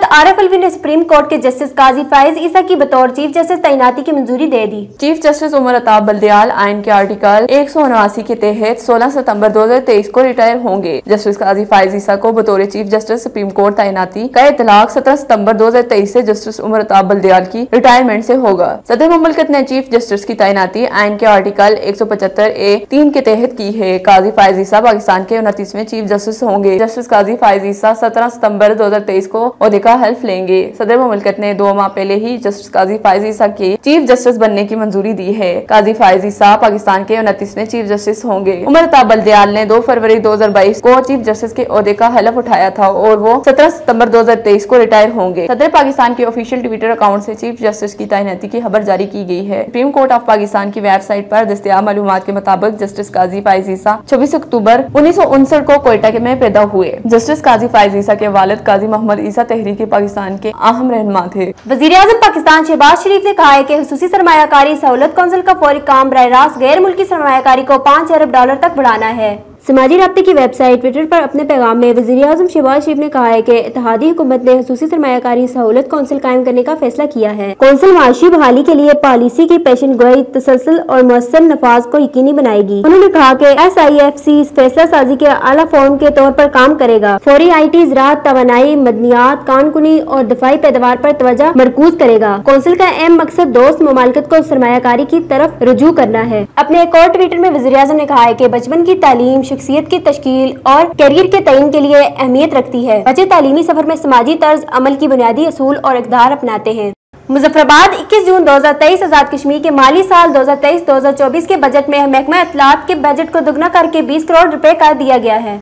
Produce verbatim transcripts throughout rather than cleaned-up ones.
आरिफ अलवी ने supreme court के justice Qazi Faez Isa की बतौर चीफ जस्टिस तैनाती की मंजूरी दे दी। चीफ जस्टिस उमर अताब बल्दियाल आइन के आर्टिकल एक सौ उनवासी के तहत सोलह सितंबर दो हजार तेईस को रिटायर होंगे। जस्टिस काजी फाइज ईसा को बतौर चीफ जस्टिस सुप्रीम कोर्ट तैनाती का इतलाक सत्रह सितंबर दो हजार तेईस से जस्टिस उमर अताब बल्दियाल की रिटायरमेंट से होगा। सदर मुमलिकत ने चीफ जस्टिस की तैनाती आइन के आर्टिकल एक सौ पचहत्तर ए तीन के तहत की है। काजी फाइज ईसा पाकिस्तान के उनतीसवें चीफ जस्टिस होंगे। जस्टिस काजी फाइज ईसा सत्रह सितंबर दो हजार तेईस को ओहदे का हल्फ लेंगे। सदर मुमलिकत ने दो माह पहले ही जस्टिस काजी फाइज ईसा के चीफ जस्टिस बनने की मंजूरी दी है। काजी फाइज ईसा पाकिस्तान के उनतीसवें चीफ जस्टिस होंगे। उमर अताब बल्दियाल ने दो फरवरी दो हजार बाईस को चीफ जस्टिस के ओहदे का हल्फ उठाया था और वो सत्रह सितंबर दो हजार तेईस को रिटायर होंगे। सदर पाकिस्तान के ऑफिशियल ट्विटर अकाउंट से चीफ जस्टिस की तैनाती की खबर जारी की गई है। सुप्रीम कोर्ट ऑफ पाकिस्तान की वेबसाइट पर दस्तयाब मालूमात के मुताबिक जस्टिस काजी फाइज ईसा छब्बीस अक्टूबर उन्नीस सौ उनसठ को कोयटा में पैदा हुए। जस्टिस काजी फाइज ईसा के वालिद काजी मोहम्मद ईसा तहरीक पाकिस्तान के अहम रहनुमा थे। वजीर आजम पाकिस्तान शहबाज शरीफ ने कहा है कि हुसूसी सरमायाकारी सहूलत कौंसिल का फौरी काम बराह रास्त गैर मुल्की सरमायाकारी को पाँच अरब डॉलर तक बढ़ाना है। समाजी राब्ते की वेबसाइट ट्विटर पर अपने पैगाम में वज़ीर आज़म शहबाज शरीफ ने कहा है कि इत्तेहादी हुकूमत ने हुसूसी सरमायाकारी सहूलत कौंसिल कायम करने का फैसला किया है। कौंसिल माशी बहाली के लिए पॉलिसी की पेशन गोई, तसलसल और मौसर नफाज को यकीनी बनाएगी। उन्होंने कहा कि एस आई एफ सी फैसला साजी के आला फॉर्म के तौर पर काम करेगा। फौरी आई टी, ज़राअत, तवानाई, मदनियात, कानकुनी और दफाई पैदावार पर तवज्जो मरकूज करेगा। कौंसिल का अहम मकसद दोस्त ममालिकत को सरमायाकारी की तरफ रुजू करना है। अपने एक और ट्वीटर में वज़ीर आज़म ने कहा है कि बचपन की तालीम शख्सियत की तश्कील और करियर के तयन के लिए अहमियत रखती है। बच्चे तालीमी सफर में समाजी तर्ज अमल की बुनियादी असूल और इक़दार अपनाते हैं। मुजफ्फराबाद इक्कीस जून दो हजार तेईस आजाद कश्मीर के माली साल दो हजार तेईस दो हजार चौबीस के बजट में महकमा इत्तलात के बजट को दुगना करके बीस करोड़ रुपए कर दिया गया है।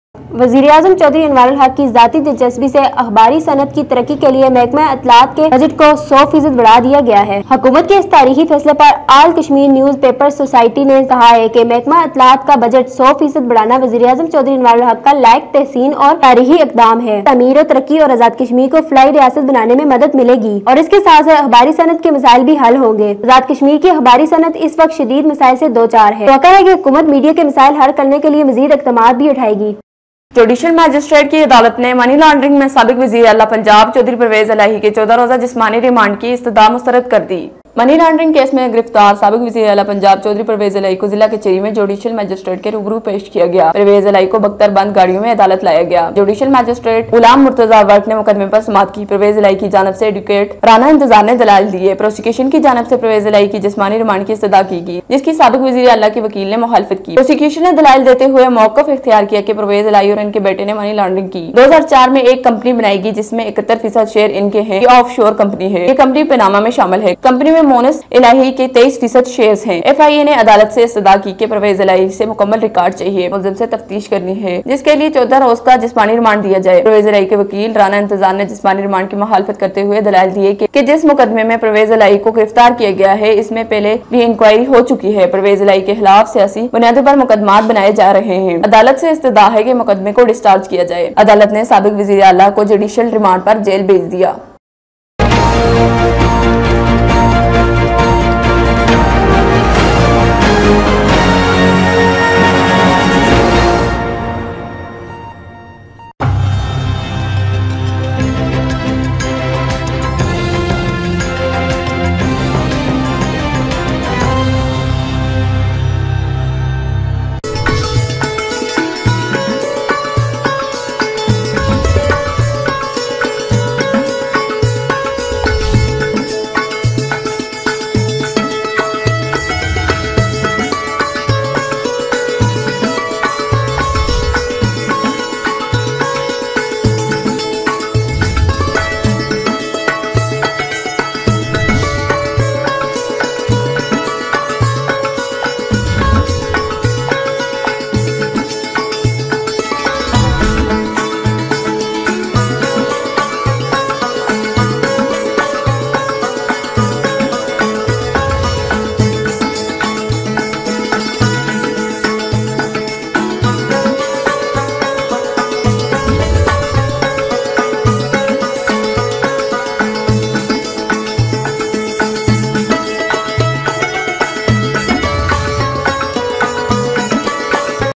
वज़ीर आज़म चौधरी अनवारुल हक की ज़ाती दिलचस्पी से अखबारी सनत की तरक्की के लिए महकमा इत्तलात के बजट को सौ फीसद बढ़ा दिया गया है। हुकूमत के इस तारीखी फैसले पर all Kashmir newspaper society ने कहा है कि महकमा इत्तलात का बजट सौ फीसद बढ़ाना वज़ीर आज़म चौधरी अनवारुल हक का लायक तहसीन और तारीखी इक़दाम है। तमीर और तरक्की और आजाद कश्मीर को फ्लाई रियासत बनाने में मदद मिलेगी और इसके साथ साथ अखबारी सनत के मसाइल भी हल होंगे। आजाद कश्मीर की अखबारी सनत इस वक्त शदीद मसाइल से दो चार है। तो है कि हुकूमत मीडिया के मसाइल हल करने के लिए मजीद इक़दामात भी उठाएगी। जुडिशल मैजिस्ट्रेट की अदालत ने मनी लॉन्ड्रिंग में साबिक वज़ीर आला पंजाब चौधरी परवेज इलाही के चौदह रोजा जिस्मानी रिमांड की इस्तदा मुस्तरद कर दी। मनी लॉन्ड्रिंग केस में गिरफ्तार साबिक वज़ीर आला पंजाब चौधरी परवेज इलाही को जिला कचहरी में जुडिशल मैजिस्ट्रेट के रूबरू पेश किया गया। परवेज इलाही को बख्तर बंद गाड़ियों में अदालत लाया गया। जुडिशल मैजिस्ट्रेट गुलाम मुर्तजा वर्क ने मुकदमे पर समाअत की। परवेज इलाही की जानब से एडवोकेट राना इंतजार ने दलाल दिए। प्रोसिक्यूशन की जानब से परवेज इलाही की जिस्मानी रिमांड की इस्तदा की गई, जिसकी साबिक वज़ीर आला के वकील ने मुखालफत की। प्रोसिक्यूशन ने दलाल देते हुए मौक़िफ़ इख्तियार किया कि परवेज इलाही और इनके बेटे ने मनी लॉन्ड्रिंग की। दो हजार चार में एक कंपनी बनाई गई जिसमें इकहत्तर फीसद शेयर इनके हैं। ये ऑफ शोर कंपनी है। ये कंपनी पनामा में शामिल है। कंपनी में मोनस इलाही के तेईस फीसद शेयर हैं। एफ आई ए ने अदालत से इस्तदा की कि परवेज इलाही से मुकम्मल रिकॉर्ड चाहिए, मुलजिम से तफ्तीश करनी है, जिसके लिए चौदह रोज का जिस्मानी रिमांड दिया जाए। परवेज इलाही के वकील राना इंतजार ने जिस्मानी रिमांड की मुखालफत करते हुए दलाल दिए कि, कि जिस मुकदमे में परवेज इलाही को गिरफ्तार किया गया है इसमें पहले भी इंक्वायरी हो चुकी है। परवेज इलाही के खिलाफ सियासी बुनियादों पर मुकदमात बनाए जा रहे हैं। अदालत से इस्तदा है कि मुकदमे को डिस्चार्ज किया जाए। अदालत ने साबिक वज़ीर आला को जुडिशल रिमांड पर जेल भेज दिया।